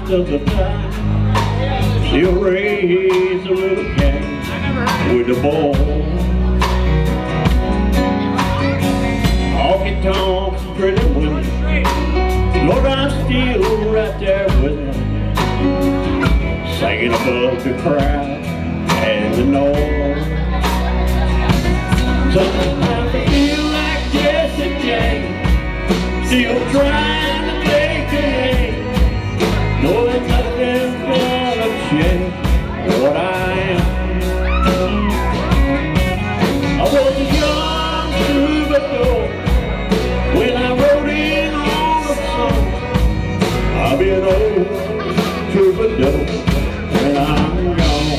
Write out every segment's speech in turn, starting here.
most of the time. She'll raise a little cat with the ball. Honky-tonks and pretty women, Lord, I'm still right there with her, singing above the crowd and the noise. Sometimes I feel like yesterday, still trying to make a name, knowing nothing's gonna change what I am. I was a young troubadour when I wrote in on the song. I'll be an old troubadour when I'm gone.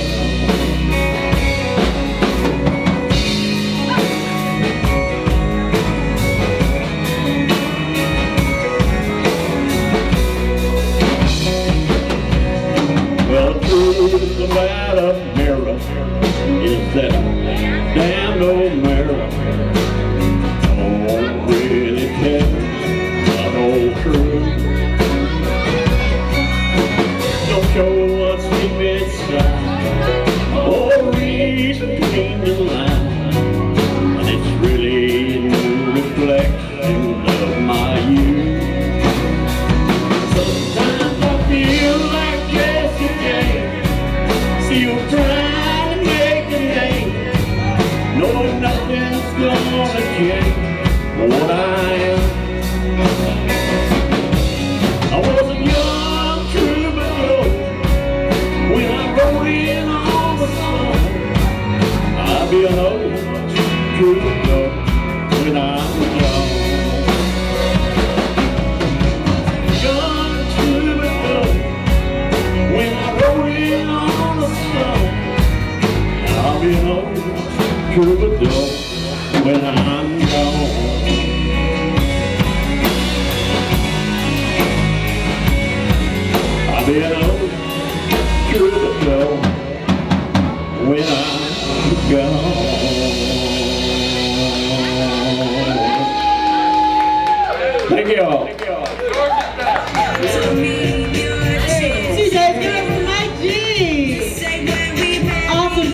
Well, the truth about a mirror is that damn old mirror don't really tell the whole truth. Don't show what's deep inside or read between the lines, and it's really a new reflection of my youth. Sometimes I feel like yesterday, still trying to make a name, knowing nothing's gonna change what I am. I was a young troubadour when I wrote in on the song. I'll be an old troubadour when I'm gone. Young troubadour when I wrote in on the song. I'll be an old troubadour when I'm gone. I'll be an old troubadour when I'm gone.